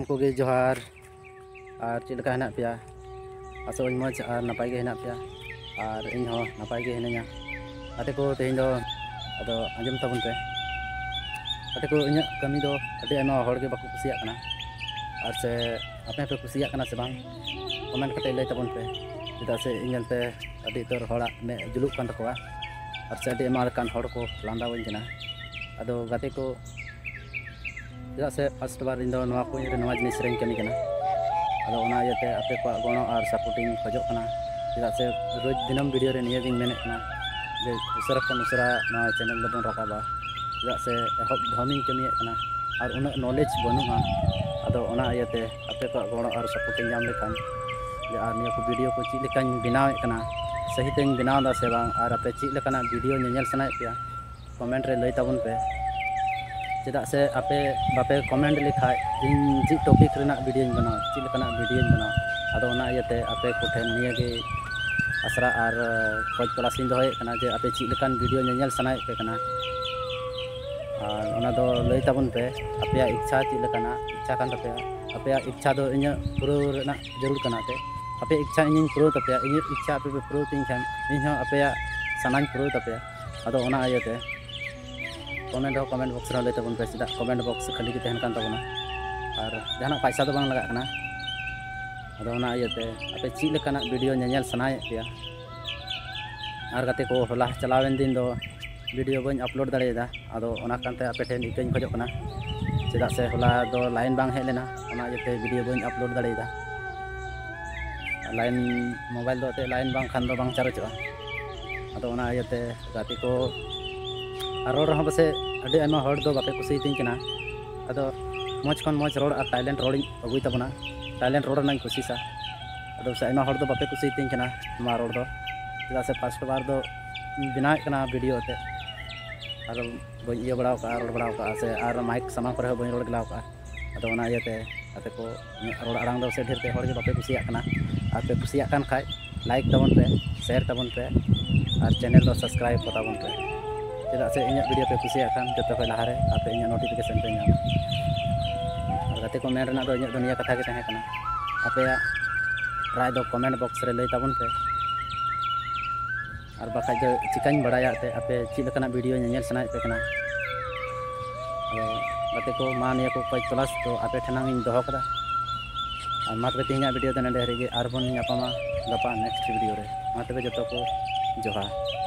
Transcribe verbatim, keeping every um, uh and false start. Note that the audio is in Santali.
कोगे जोहार और चेलका हेना पे आसो मज और नपाय गे हेना पे और इन हो नपाय गे हेना गाते को तेहन दो अदो आंजम तबन पे गाते को इᱧ कमी दो अभी आयमा हड़ के बाको कुसिया कना और से आपे पे कुसिया कना से बांग कमेंट कते लay तबन पे चेदा से इñलते अभी तोर हड़ा मे जुलुक कान तकोआ और से अभी एमा कान हड़ को लांदा वइन कना अदो गाते को चेदा से फर्स्ट बार इन दो नवा को नवा जिनिस रेन कमी कना अदो ओना इयाते आपे को गणो और सपोर्टिंग खजो कना चेदा से रोज दिनम वीडियो रे निया गिन मेने कना जे उसरा खन उसरा नवा चैनल दबन राकाबा चेदा से एहब धमिन कमिए कना और उन नॉलेज बनुहा अदो ओना इयाते आपे को गणो और सपोर्टिंग जाम लेखान जे आर निया को वीडियो को ची लेकान बनावे कना सही तेन बनावदा से बांग और आपे ची लेकाना वीडियो नेल सनाय पे कमेंट रे लay ताबन पे चेदा से आपे बापे कमेंट लिखा इन जी टॉपिक रेना वीडियो बना ची लेकाना वीडियो बना अदो ओना इयाते आपे कोठेन निया गे आसरा और खोज तलाश इन दोहे कना जे आपे ची लेकान वीडियो नेल सनाय पे कना और ओना दो लay ताबन पे आपे इच्छा ची लेकाना इच्छा कान तपे आपे इच्छा दो इन पुरो रेना जरूर कना पे आपे इच्छा इन पुरो तपे इन इच्छा आपे पुरो तिन खान इन आपे सनान पुरो तपे अदो ओना इयाते कमेंट हो कमेंट बॉक्स रे लay ताबन पे चेदा कमेंट बॉक्स खाली के तहन कान ताबना और जहाना पैसा तो बांग लगा कना अदो ओना इयाते आपे ची लेकाना वीडियो नेल सनाय पे और गाते को होला चलावेन दिन दो वीडियो बन अपलोड दाड़ेदा अदो ओना कानते आपे ठेन इकन खजो कना चेदा से होला दो लाइन बांग हे लेना ओना इयाते वीडियो बन अपलोड दाड़ेदा लाइन मोबाइल दो ते लाइन बांग खान दो बांग चार्जवा अदो ओना इयाते गाते को रोड रहा बसे अभी आयमा हड़ दो बापे कुसी तीन कना अदो मज खन मज रोड और टैलेंट रोड अगुई तबना टैलेंट रोड ना कुसीसा अदो से आयमा हड़ दो बापे कुसी तीन कना मा रोड दो चेदा से फर्स्ट बार दो बनाए कना वीडियो ते और बन इया बड़ा का रोड बड़ा का से और माइक सामान पर बन रोड गलाव का अदो ओना इयाते आते को रोड आड़ांग दो से ढेर ते हड़ के बापे कुसिया कना आपे कुसिया कान खाय लाइक तबन पे शेयर तबन पे और चैनल दो सब्सक्राइब को तबन पे चेदा से इन वीडियो पे कुसिया खान जतो पे लहारे आपे इन नोटिफिकेशन पे नाम और गाते को मेन रना दो इन दुनिया कथा के तहे कना आपे राय दो कमेंट बॉक्स रे लay ताबन पे और बाका जो चिकान बड़ाया ते आपे ची लेकाना वीडियो नेल सनाय पे कना गाते को मा निया को खोज तलाश तो आपे ठनांग इन दोहो कदा और मा तबे तिहिना वीडियो दे नडे रे गे आर बन ᱧᱟᱯᱟᱢᱟ गपा नेक्स्ट वीडियो रे मा तबे जतो को जोहार।